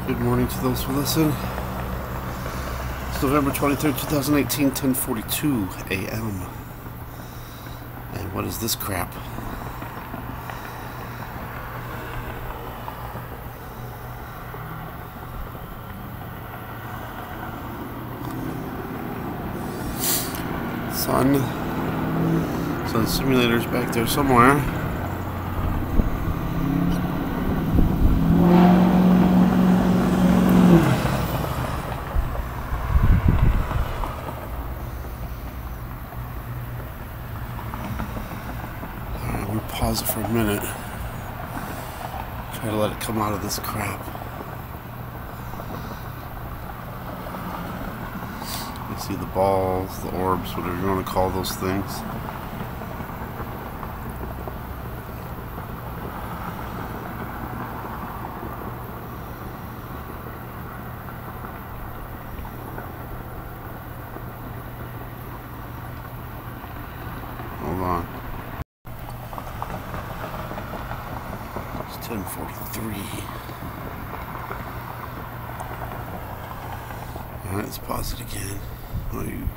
Good morning to those who listen. It's November 23rd, 2018, 10:42 a.m. And what is this crap? Sun simulator's back there somewhere. Pause it for a minute. Try to let it come out of this crap. You see the balls, the orbs, whatever you want to call those things. Hold on. 10:43. Alright, let's pause it again. Oh, you.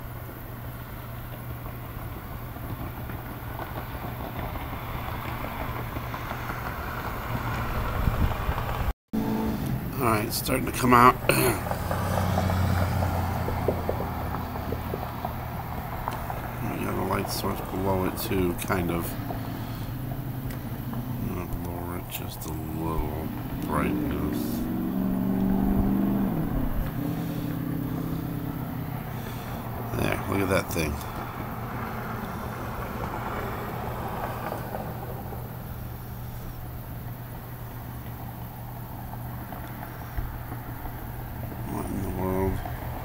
Alright, it's starting to come out. You got a light source below it too, kind of. Just a little brightness. There, look at that thing. What in the world?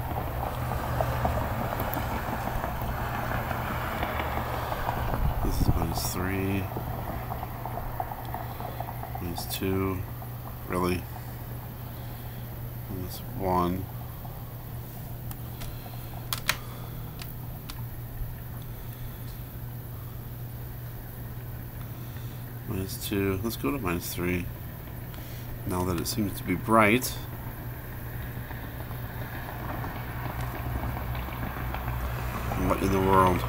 This is -3. -2, really? That's 1. -2. Let's go to -3. Now that it seems to be bright. What in the world?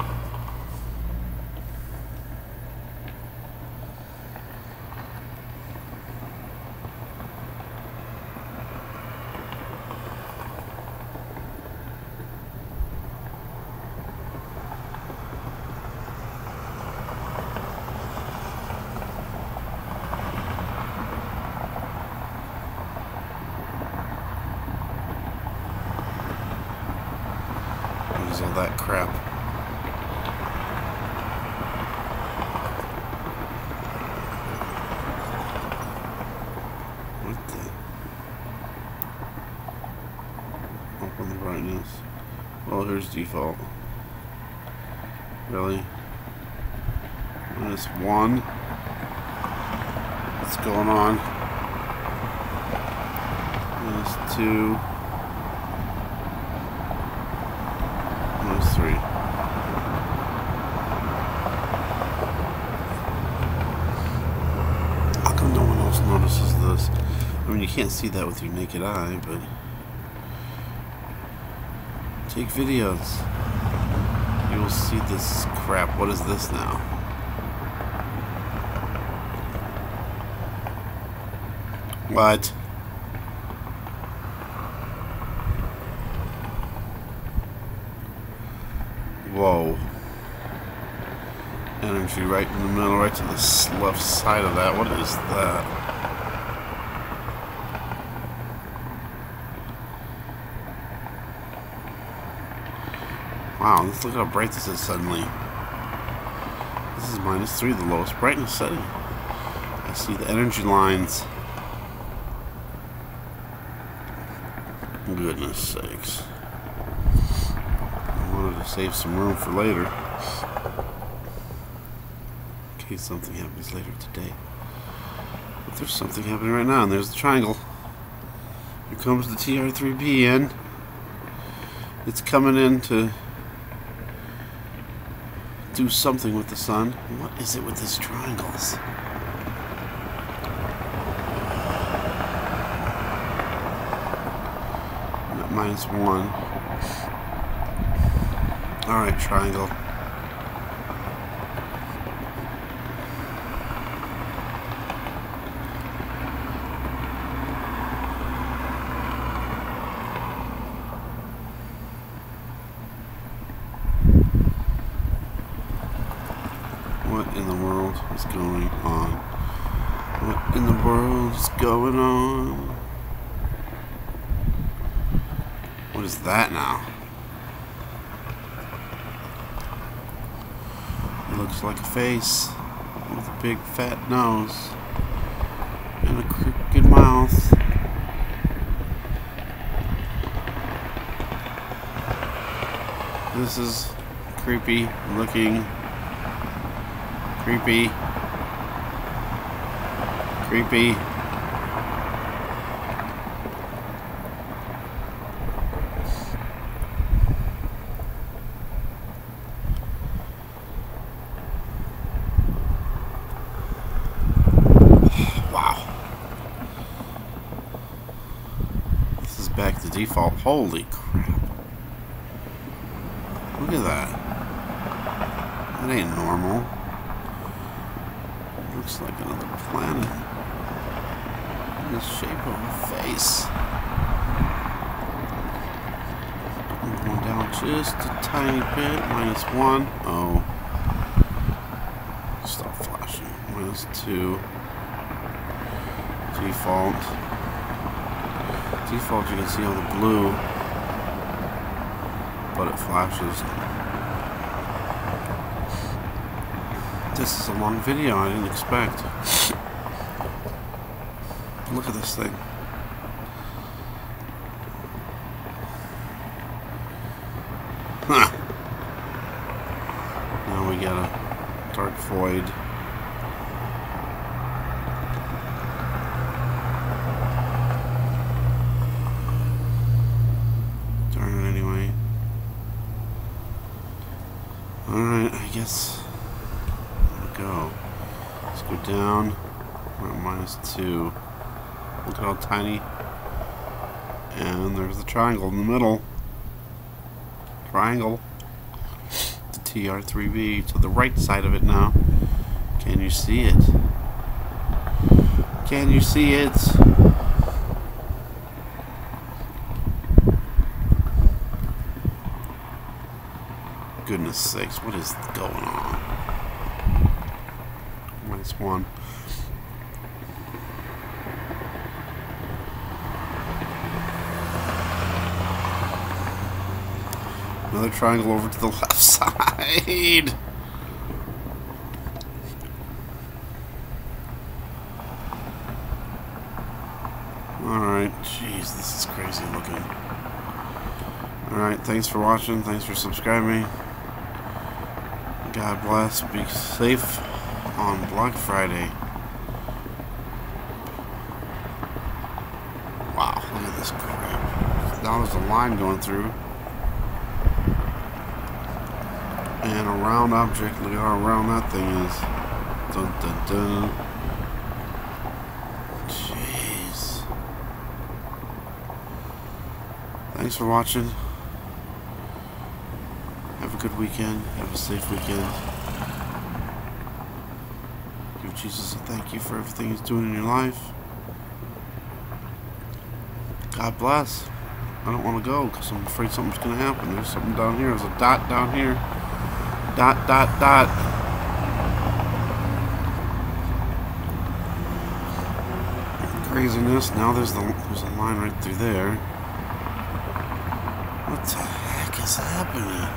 All that crap. What the? Open the brightness. Well, here's default. Really? -1. What's going on? -2. -3. How come no one else notices this? I mean, you can't see that with your naked eye, but take videos. You will see this crap. What is this now? What? Whoa. Energy right in the middle, right to the left side of that. What is that? Wow, let's look how bright this is suddenly. This is -3, the lowest brightness setting. I see the energy lines. Goodness sakes. I wanted to save some room for later. In case something happens later today. But there's something happening right now, and there's the triangle. Here comes the TR3B in. It's coming in to do something with the sun. What is it with these triangles? -1. Alright, triangle. What in the world is going on? What in the world is going on? What is that now? It looks like a face with a big fat nose and a crooked mouth. This is creepy looking. Creepy. Creepy. Wow. This is back to default. Holy crap. Look at that. That ain't normal. Looks like another planet. In the shape of a face. I'm going down just a tiny bit. -1. Oh. Stop flashing. -2. Default. Default, you can see all the blue. But it flashes. This is a long video, I didn't expect. Look at this thing. Huh. Now we got a dark void. Darn it anyway. Alright, I guess go. Let's go down. We're at -2. Look at how tiny. And there's the triangle in the middle. Triangle. The TR3B to the right side of it now. Can you see it? Can you see it? Goodness sakes, what is going on? -1. Another triangle over to the left side. Alright, jeez, this is crazy looking. Alright, thanks for watching. Thanks for subscribing. God bless. Be safe on Black Friday. Wow, look at this crap. Now there's a line going through. And a round object. Look at how round that thing is. Dun dun dun. Jeez. Thanks for watching. Have a good weekend. Have a safe weekend. Give Jesus a thank you for everything He's doing in your life. God bless. I don't want to go because I'm afraid something's going to happen. There's something down here. There's a dot down here. Dot, dot, dot. Craziness. Now there's a line right through there. What the heck is happening?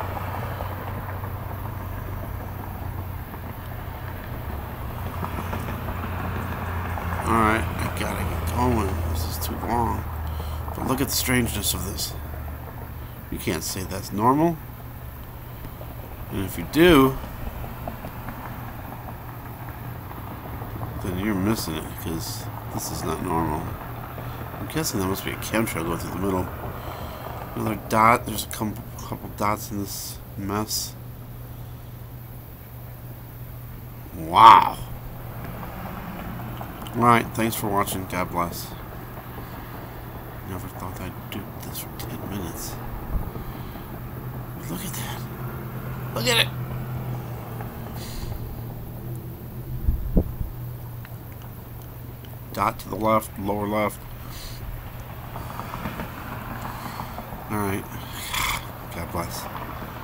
Alright, I gotta get going. This is too long. But look at the strangeness of this. You can't say that's normal. And if you do, then you're missing it, because this is not normal. I'm guessing that must be a chemtrail going through the middle. Another dot. There's a couple dots in this mess. Wow. Alright, thanks for watching. God bless. Never thought I'd do this for 10 minutes. But look at that. Look at it! Dot to the left, lower left. Alright. God bless.